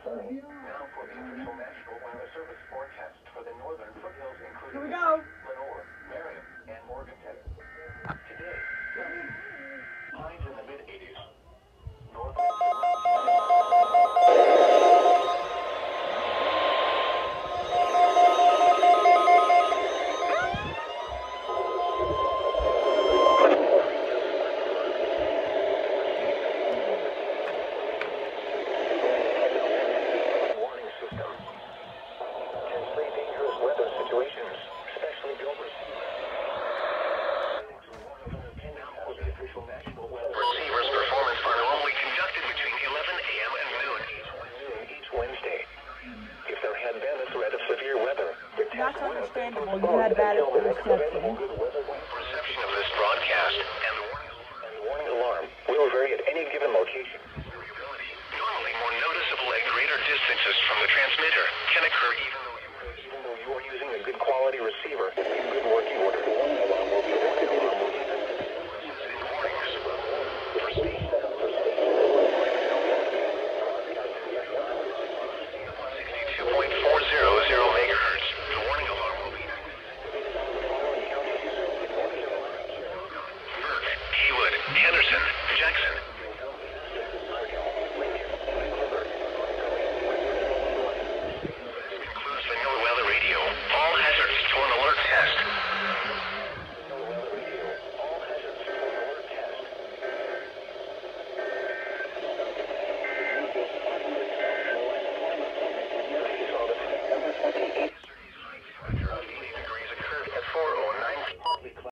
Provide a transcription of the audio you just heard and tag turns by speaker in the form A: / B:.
A: Now for the official National Weather Service forecast for the northern foothills, including
B: Here we go.
A: Lenore, Marion, and Morganton. Today, highs in the mid-80s. North Receivers performance are normally conducted between 11 a.m. and noon each Wednesday. If there had been a threat of severe weather,
B: That's understandable. You had bad reception.
A: Reception of this broadcast and the warning alarm will vary at any given location. Normally more noticeable at greater distances from the transmitter can occur even though you are using a good quality receiver in good working order. The warning alarm will be megahertz. The warning alarm will be Burke, Haywood, Henderson, Jackson,